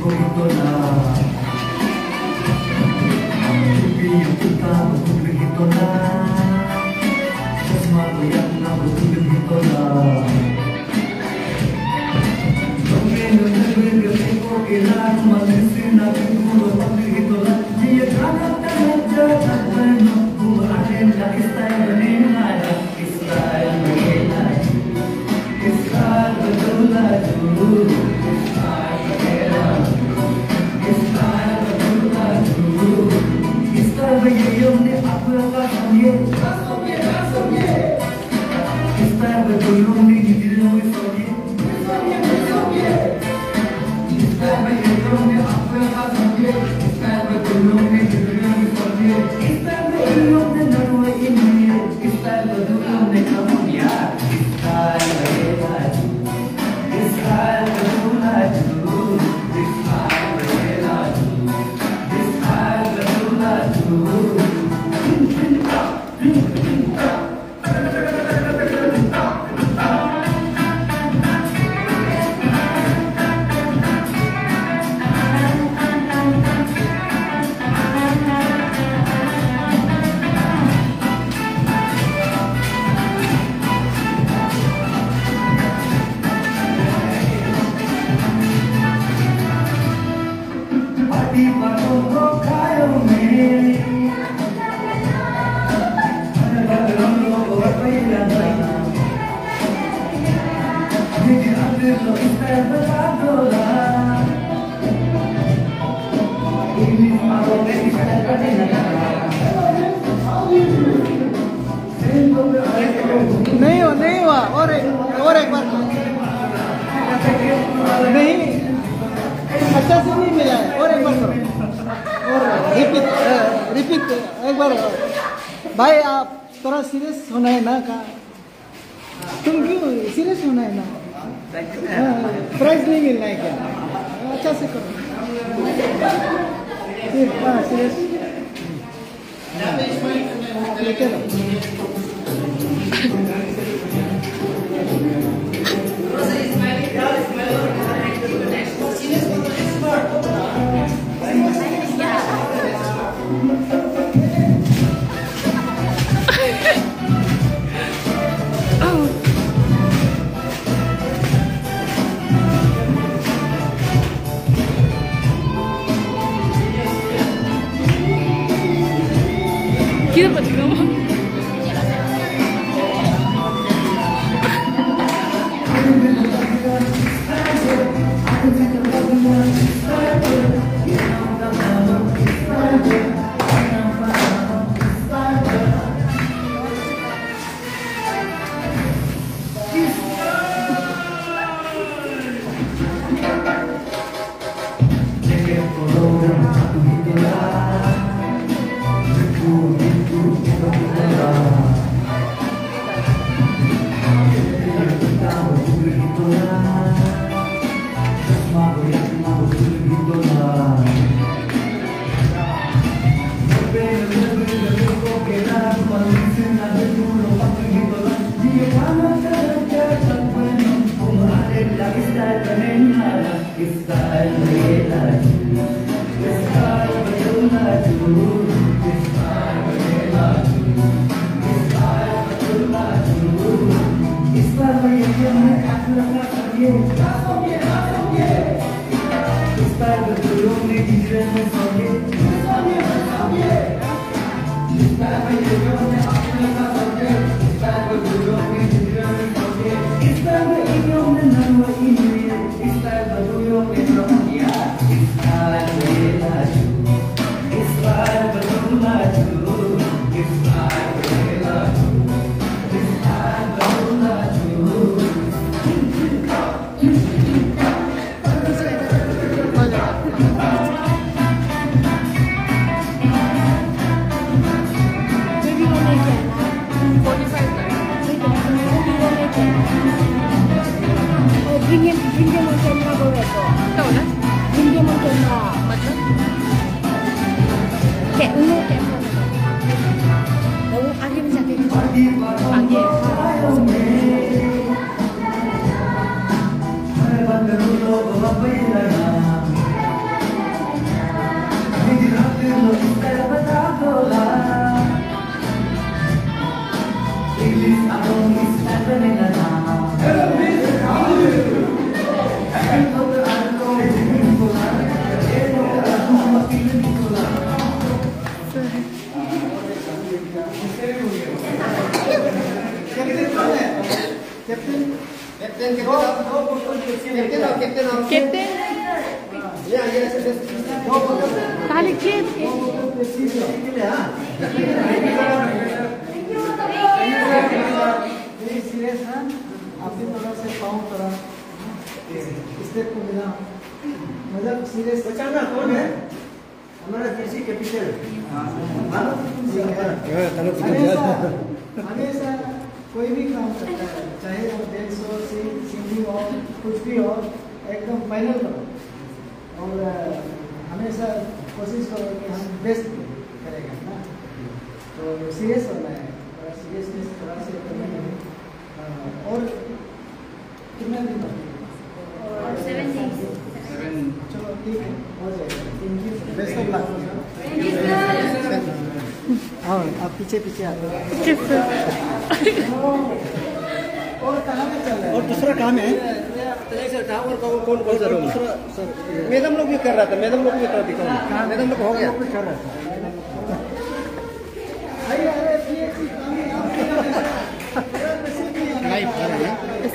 नहीं हुआ और एक बार नहीं अच्छा से नहीं मिला है और एक बार करो और रिपीट एक बार भाई आप थोड़ा सीरियस होना है ना का तुम क्यों सीरियस होना है ना प्राइज नहीं मिलना है क्या अच्छा से करो सीरियस लेके Kita buat drama. Kete. Tali kete. Serious है आपकी तरफ से पाँव तरह स्टेप को मिला मतलब सीरियस बचाना कौन है हमारा देसी कैपिटल हमेशा कोई भी काम करता है चाहे वो डांस हो सिंगिंग हो कुछ भी हो एकदम फाइनल करो और हमेशा कोशिश करो कि हम बेस्ट करेंगे ना तो सीरियस होना है सीरियसनेस थोड़ा से करना है और कितना दिन और 7 days. चलो ठीक है हो जाएगा बेस्ट ऑफ लक हाँ आप पीछे पीछे आ और कहाँ में चल रहा है और दूसरा काम है और कौन कौन सा रूम मैडम लोग भी कर रहा था मैडम लोग भी कर दिखा मैडम लोग हो गया कर रहा था अरे PhD काम है लाइव कर रहे हैं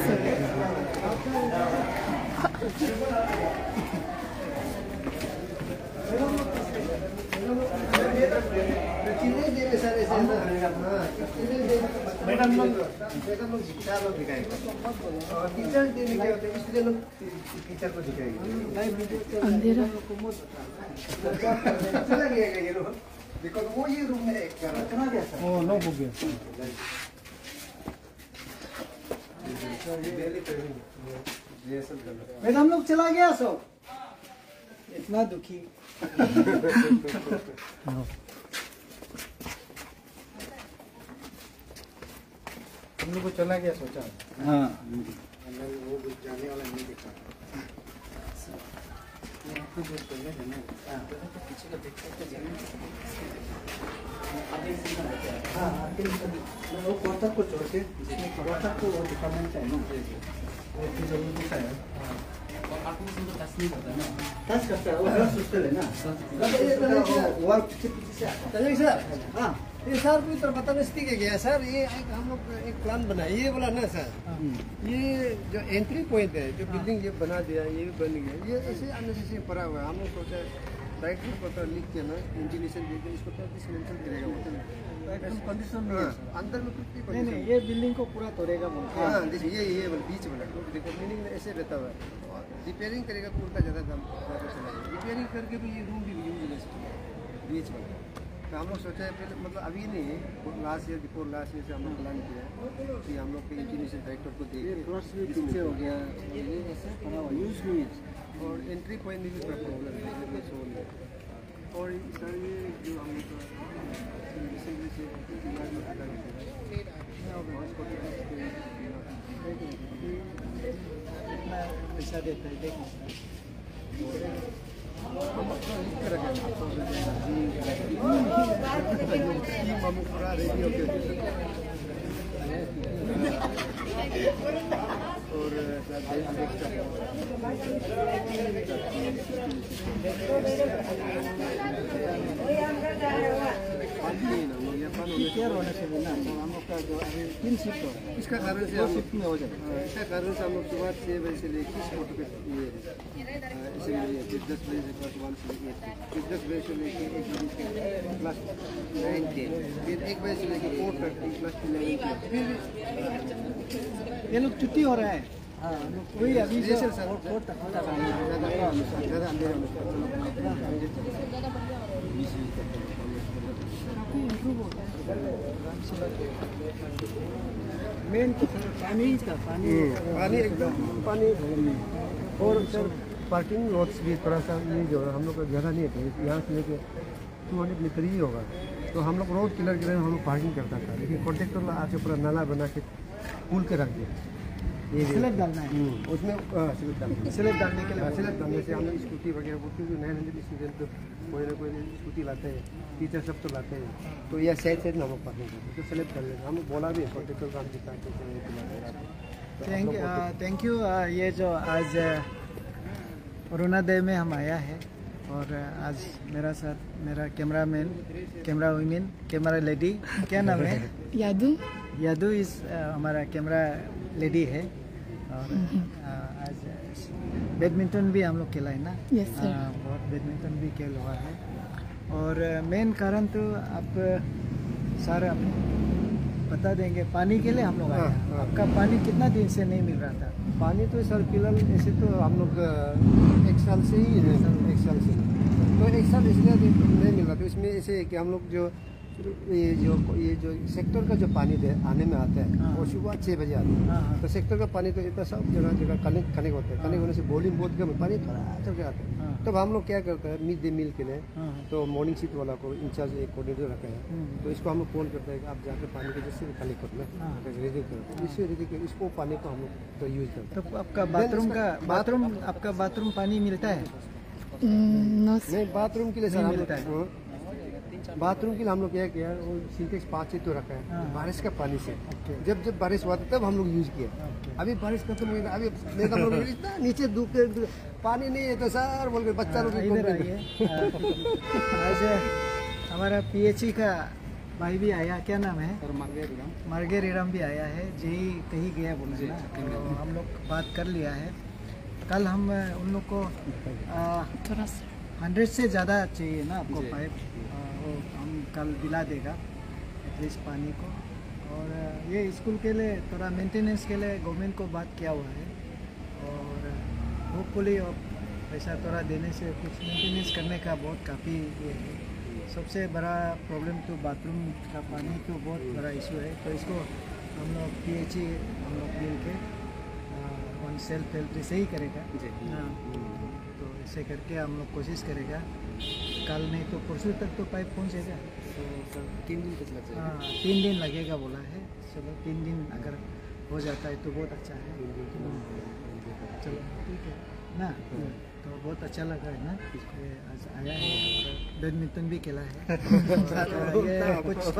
मैडम लोग शिक्षा लोग दिखाएंगे टीचर देने क्या होते हैं इसलिए लोग टीचर को दिखाएंगे अंधेरा. चला गया ये लोग देखो वो ये रूम में एक कर रहा गया ओ नो हो गया मैडम लोग चला गया सब इतना दुखी हम लोग को चला गया सोचा हाँ वो जाने वाला नहीं दिखा वो कोटक को छोड़ के जिसमें कोटक को वो डिपार्टमेंट है ना वो की जरूरत है टच करता है वो सुस्ते लेना वॉल पीछे से आता है सर हाँ ये सर कोई तो पता नहीं के गया सर ये हम लोग एक प्लान बनाया ये बोला ना सर ये जो एंट्री पॉइंट है जो बिल्डिंग ये बना दिया ये भी बन गया ये ऐसे अननेसेसरी पड़ा हुआ है हम लोग सोचा डायरेक्टर को तो लिख के ना इंजीनियर देके इसको तो डिसमेंटल करेगा कंडीशन में अंदर में कुछ नहीं नहीं ये बिल्डिंग को पूरा तोड़ेगा बोलते हैं हाँ देखिए ये बीच वाला देखो मीनिंग ऐसे रहता हुआ रिपेयरिंग करेगा पूरा ज़्यादा दाम रिपेयरिंग करके भी ये रूम भी यूज बीच वाला तो हम लोग सोचा है पहले मतलब अभी नहीं last year before last year से हम लोग प्लान किया कि हम लोग के इंजीनियर डायरेक्टर को दे पीछे हो गया ये ऐसे बना हुआ यूज नहीं है और एंट्री पॉइंट में भी थोड़ा प्रॉब्लम है और सर ये जो हम लोग रिसेंटली से पैसा देता है देखो पूरा रेडी हो गया और केयर होने से ना तो हम लोग का जो अभी 3 शिफ्ट हो इसका कारण से 2 शिफ्ट में हो जाएगा इसका कारण से हम लोग सुबह 6 बजे से लेकर फोटो पे इसलिए 10 बजे से क्लास 1 से लेकर 10 बजे से लेकर 1 बजे से क्लास 9 10 फिर 1 बजे से लेकर 4 तक क्लास 11 फिर ये लोग छुट्टी हो रहा है हाँ कोई अभी से सर तक ज़्यादा अंधेरा मेन तो पानी का पानी एकदम पानी और सर पार्किंग लॉट्स भी थोड़ा सा ये जो हम लोग का ज़्यादा नहीं है यहाँ से लेके 200 मीटर ही होगा तो हम लोग रोड किलर के हम लोग पार्किंग करता था लेकिन कॉन्ट्रेक्टर आके पूरा नाला बना के पुल के रख दिया ये स्लैब डालना है उसमें स्लैब डालने के लिए स्लैब डालने से हम लोग स्कूटी वगैरह वो क्योंकि 900 स्टूडेंट तो कोई ना कोई स्कूटी लाते हैं टीचर सब तो लाते हैं तो यह साइड साइड में हम लोग पार्किंग करते हैं तो स्लैब डाल देते हम लोग बोला भी कॉन्ट्रेक्टर को हम दिखाते थैंक यू ये जो आज अरुणोदय में हम आया है और आज मेरा साथ मेरा cameraman camera women camera lady क्या नाम है यादू. यादू इस हमारा कैमरा लेडी है और आज बैडमिंटन भी हम लोग खेला है ना। Yes, sir. बहुत बैडमिंटन भी खेल हुआ है। और मेन कारण तो आप सर आप बता देंगे पानी के लिए हम लोग आए हैं। आपका पानी कितना दिन से नहीं मिल रहा था? पानी तो सर फिलहाल ऐसे तो हम लोग 1 साल से ही है, 1 साल से। तो 1 साल इसलिए नहीं मिल रहा था, इसमें ऐसे है कि हम लोग जो ये जो सेक्टर का जो पानी आने में आता है वो सुबह 6 बजे आता है। हाँ। तो सेक्टर का पानी तो इतना सब जगह कनेक्ट होता है। कनेक्ट होने से वॉल्यूम बहुत कम है, पानी थोड़ा चल के आता है। तब हम लोग क्या करते हैं मिड डे मील के लिए, तो मॉर्निंग शिफ्ट वाला को इंचार्ज एक कोऑर्डिनेटर रखे हैं, तो इसको हम लोग कॉल करते हैं कि आप जाकर पानी के जैसे भी कलेक्ट कर लें, रेडी करते हैं। इससे रेडी कर इसको पानी को हम लोग तो यूज़ करते हैं। तो आपका बाथरूम पानी मिलता है? No, sir. नहीं, बाथरूम के लिए सर नहीं हम मिलता है। लोग बाथरूम के लिए हम लोग क्या किया, वो सिंटेक्स 5 तो रखा है बारिश का पानी से। जब बारिश हुआ था तब हम लोग यूज़ किया। अभी बारिश खत्म हुई, अभी हम लोग इतना नीचे धूप पानी नहीं है तो सर बोल के बच्चा लोग इधर आइए। आज हमारा PHE का भाई भी आया, क्या नाम है? मार्गेरिडम भी आया है। जी कहीं गया बोला ना, तो हम लोग बात कर लिया है। कल हम उन लोग को थोड़ा सा 100 से ज़्यादा चाहिए ना आपको पाइप, वो हम कल दिला देगा एटलीस्ट पानी को। और ये स्कूल के लिए थोड़ा मेंटेनेंस के लिए गवर्नमेंट को बात किया हुआ है, और होपफुली पैसा थोड़ा देने से कुछ मेंटेनेंस करने का बहुत काफ़ी ये है। सबसे बड़ा प्रॉब्लम तो बाथरूम का पानी तो बहुत बड़ा इशू है। तो इसको हम लोग PHE हम लोग मिल के वन सेल्फ हेल्प से ही करेगा। हाँ, तो ऐसे करके हम लोग कोशिश करेगा। कल नहीं तो परसों तक तो पाइप पहुंचेगा। तो सर 3 दिन तक लग जाएगा। हाँ, 3 दिन लगेगा बोला है। चलो 3 दिन अगर हो जाता है तो बहुत अच्छा है। चलो ठीक है ना, तो बहुत अच्छा लगा है ना, ये आज आया है और बैडमिंटन भी खेला है। और ये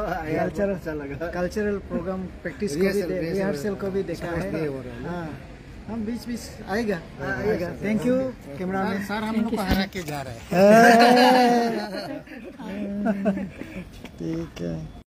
कुछ कल्चरल प्रोग्राम प्रैक्टिस को भी रिहर्सल को भी देखा है। हाँ, हम बीच आएगा। थैंक यू कैमरामैन सर, हम लोग को हरा के जा रहे हैं। ठीक है।